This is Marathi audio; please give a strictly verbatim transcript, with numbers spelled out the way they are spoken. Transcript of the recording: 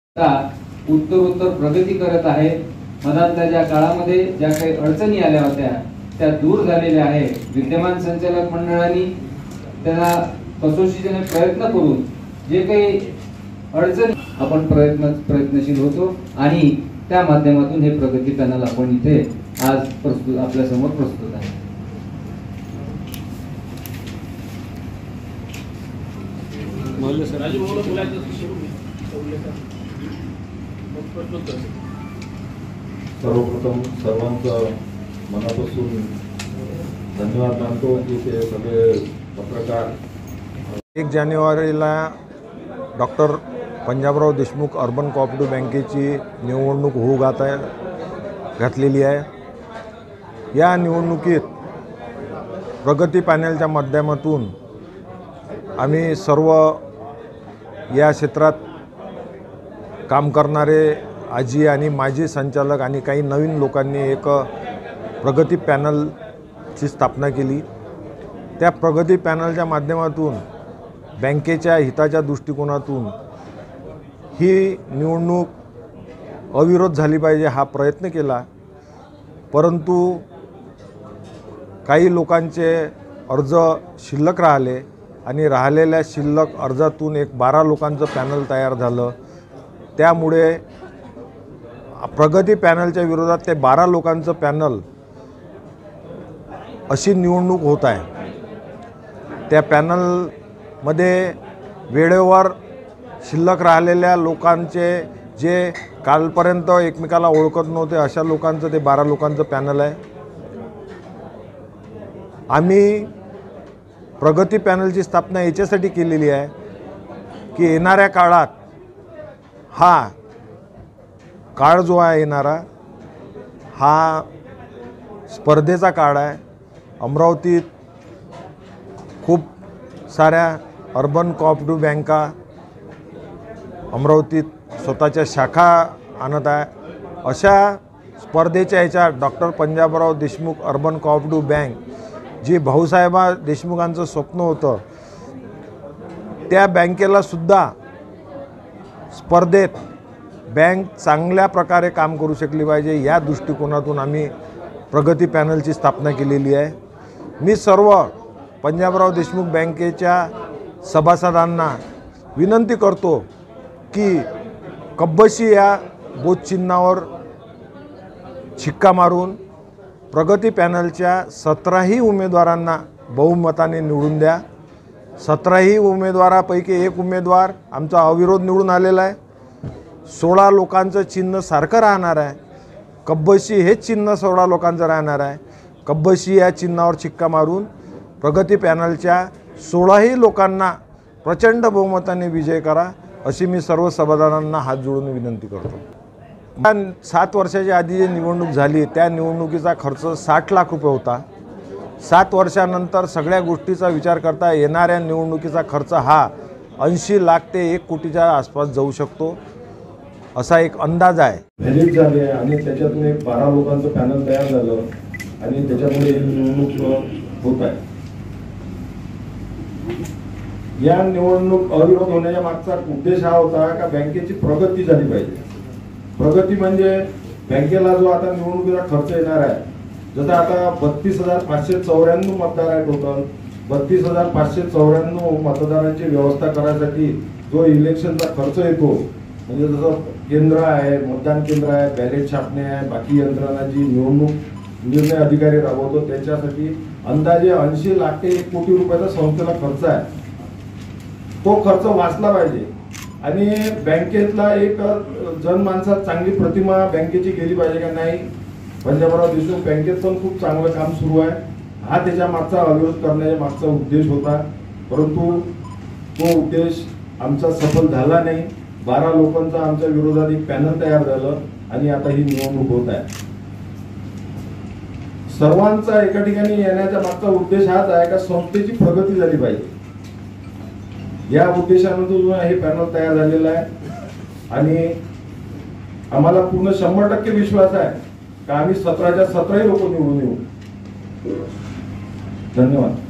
उत्तरोत्तर प्रगती करत आहे। मधातल्या ज्या काळामध्ये ज्या काही अडचणी आल्या होत्या त्या दूर झालेल्या आहे। विद्यमान संचालक मंडळाने त्यांना कसोशीने प्रयत्न करून जे काही अडचणी आपण प्रयत्न प्रयत्नशील होतो आणि त्या माध्यमातून हे प्रगती पॅनल आपण इथे आज प्रस्तुत आपल्या समोर प्रस्तुत आहे। सर्वप्रथम सर्वांचं मनापासून धन्यवाद मानतो की ते सगळे पत्रकार एक जानेवारीला doctor Panjabrao Deshmukh urban cooperative बँकेची निवडणूक होऊ घात आहे घातलेली आहे। या निवडणुकीत प्रगती पॅनलच्या माध्यमातून आम्ही सर्व या क्षेत्रात काम करणारे आजी आणि माजी संचालक आणि काही नवीन लोकांनी एक प्रगती पॅनलची स्थापना केली। त्या प्रगती पॅनलच्या माध्यमातून बँकेच्या हिताच्या दृष्टिकोनातून ही निवडणूक अविरोध झाली पाहिजे हा प्रयत्न केला, परंतु काही लोकांचे अर्ज शिल्लक राहिले आणि राहिलेल्या शिल्लक अर्जातून एक बारा लोकांचं पॅनल तयार झालं। त्यामुळे प्रगती पॅनलच्या विरोधात ते बारा लोकांचं पॅनल अशी निवडणूक होत आहे। त्या पॅनलमध्ये वेळेवर शिल्लक राहिलेल्या लोकांचे जे कालपर्यंत एकमेकाला ओळखत नव्हते अशा लोकांचं ते बारा लोकांचं पॅनल आहे। आम्ही प्रगती पॅनलची स्थापना याच्यासाठी केलेली आहे की येणाऱ्या काळात हा काळ जो आहे येणारा हा स्पर्धेचा काळ आहे। अमरावतीत खूप साऱ्या अर्बन कोऑपरेटिव्ह बँका अमरावतीत स्वतःच्या शाखा आणत आहे। अशा स्पर्धेच्या ह्याच्यात doctor Panjabrao Deshmukh urban cooperative bank जी भाऊसाहेब देशमुखांचं स्वप्न होतं त्या बँकेला सुद्धा स्पर्धेत बँक चांगल्या प्रकारे काम करू शकली पाहिजे या दृष्टिकोनातून आम्ही प्रगती पॅनलची स्थापना केलेली आहे। मी सर्व पंजाबराव देशमुख बँकेच्या सभासदांना विनंती करतो की कब्बशी या बोधचिन्हावर शिक्का मारून प्रगती पॅनलच्या सतराही उमेदवारांना बहुमताने निवडून द्या। सतराही उमेदवारापैकी एक उमेदवार आमचा अविरोध निवडून आलेला आहे। सोळा लोकांचं चिन्ह सारखं राहणार आहे। कब्बशी हेच चिन्ह सोळा लोकांचं राहणार आहे। कब्बशी या चिन्हावर शिक्का मारून प्रगती पॅनलच्या सोळाही लोकांना प्रचंड बहुमताने विजय करा अशी मी सर्व सभासदांना हात जोडून विनंती करतो। सात वर्षाच्या आधी जी निवडणूक झाली त्या निवडणुकीचा खर्च साठ लाख रुपये होता। सात वर्षानंतर सगळ्या गोष्टीचा विचार करता येणाऱ्या निवडणुकीचा खर्च हा ऐंशी लाख ते एक कोटीच्या आसपास जाऊ शकतो असा एक अंदाज आहे। व्हॅलिड झाले आणि त्याच्यातून एक बारा लोकांचं पॅनल तयार झालं आणि त्याच्यामुळे ही निवडणूक होत आहे। या निवडणूक अविरोध होण्याच्या मागचा उद्देश हा होता का बँकेची प्रगती झाली पाहिजे। प्रगती म्हणजे बँकेला जो आता निवडणुकीचा खर्च येणार आहे, जसं आता बत्तीस हजार पाचशे चौऱ्याण्णव मतदार आहे टोटल, बत्तीस हजार पाचशे चौऱ्याण्णव मतदारांची व्यवस्था करायसाठी जो इलेक्शनचा खर्च येतो म्हणजे जसं केंद्र आहे, मतदान केंद्र आहे, बॅलेट छापणे आहे, बाकी यंत्रणा जी निवडणूक निर्णय अधिकारी राबवतो त्याच्यासाठी अंदाजे ऐंशी लाख ते एक कोटी रुपयाचा संस्थेला खर्च आहे। तो खर्च वाचला पाहिजे आणि बँकेतला एक जनमानसात चांगली प्रतिमा बँकेची गेली पाहिजे का नाही। पंजाबराव देशमुख बँकेत पण खूप चांगलं काम सुरू आहे। हा त्याच्या मागचा अविरोध करण्याच्या मागचा उद्देश होता, परंतु तो उद्देश आमचा सफल झाला नाही। बारा लोकांचा आमच्या विरोधात एक पॅनल तयार झालं आणि आता ही निवडणूक होत आहे। सर्वांचा एका ठिकाणी येण्याचा मागचा उद्देश हाच आहे का संस्थेची प्रगती झाली पाहिजे। या उद्देशानं हे पॅनल तयार झालेलं आहे आणि आम्हाला पूर्ण शंभर टक्के विश्वास आहे का आम्ही सतराच्या सतराही लोक निवडून येऊ। धन्यवाद।